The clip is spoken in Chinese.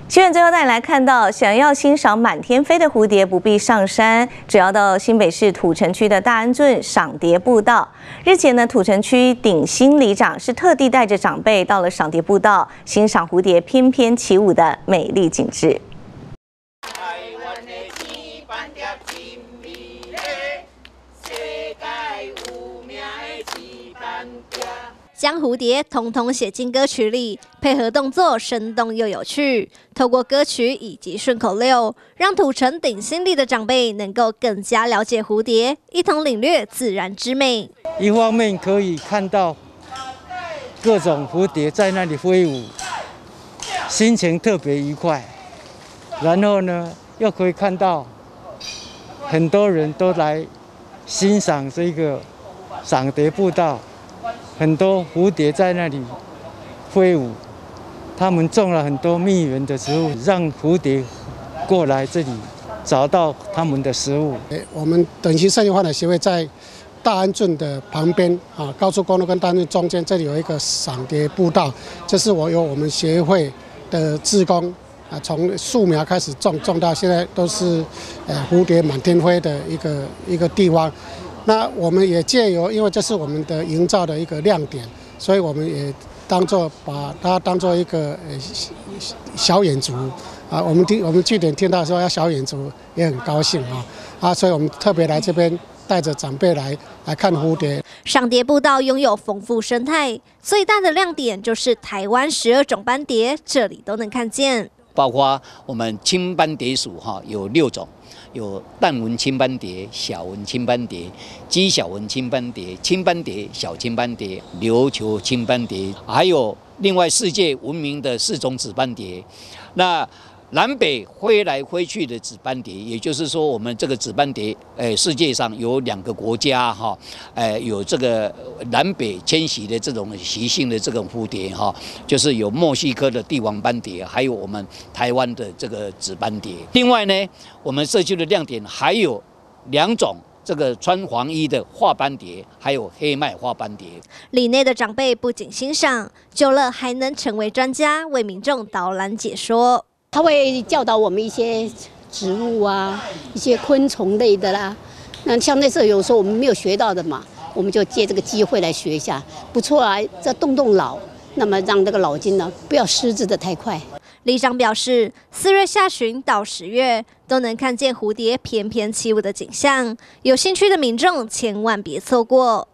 新闻最后带你来看到，想要欣赏满天飞的蝴蝶，不必上山，只要到新北市土城区的大安圳赏蝶步道。日前呢，土城区鼎新里长是特地带着长辈到了赏蝶步道，欣赏蝴蝶翩翩起舞的美丽景致。 将蝴蝶统统写进歌曲里，配合动作生动又有趣。透过歌曲以及顺口溜，让土城鼎新里的长辈能够更加了解蝴蝶，一同领略自然之美。 一方面可以看到各种蝴蝶在那里飞舞，心情特别愉快。然后呢，又可以看到很多人都来欣赏这个赏蝶步道。 很多蝴蝶在那里飞舞，他们种了很多蜜源的植物，让蝴蝶过来这里找到他们的食物。 我们等新社区发展协会在大安圳的旁边啊，高速公路跟大安圳中间，这里有一个赏蝶步道，这是由我们协会的志工啊，从树苗开始种到现在都是蝴蝶满天飞的一个地方。 那我们也借由，因为这是我们的营造的一个亮点，所以我们也把它当做一个小远足啊。我们据点听到说要小远足，也很高兴啊，所以我们特别来这边带着长辈来看蝴蝶。 赏蝶步道拥有丰富生态，最大的亮点就是台湾12种斑蝶，这里都能看见。 包括我们青斑蝶属有6种。 有淡纹青斑蝶、小纹青斑蝶、鸡小纹青斑蝶、青斑蝶、小青斑蝶、琉球青斑蝶，还有另外世界闻名的4种紫斑蝶。那南北飞来飞去的紫斑蝶，也就是说，我们这个紫斑蝶，世界上有2个国家有这个南北迁徙的这种习性的这种蝴蝶就是有墨西哥的帝王斑蝶，还有我们台湾的这个紫斑蝶。另外呢，我们社区的亮点还有2种。 这个穿黄衣的花斑蝶，还有黑脉花斑蝶。 里内的长辈不仅欣赏，久了还能成为专家，为民众导览解说。 他会教导我们一些植物啊，一些昆虫类的啦。那像那时候有时候我们没有学到的嘛，我们就借这个机会来学一下，不错啊，这动脑，那么让这个脑筋呢不要失智的太快。 里长表示，4月下旬到10月都能看见蝴蝶翩翩起舞的景象，有兴趣的民众千万别错过。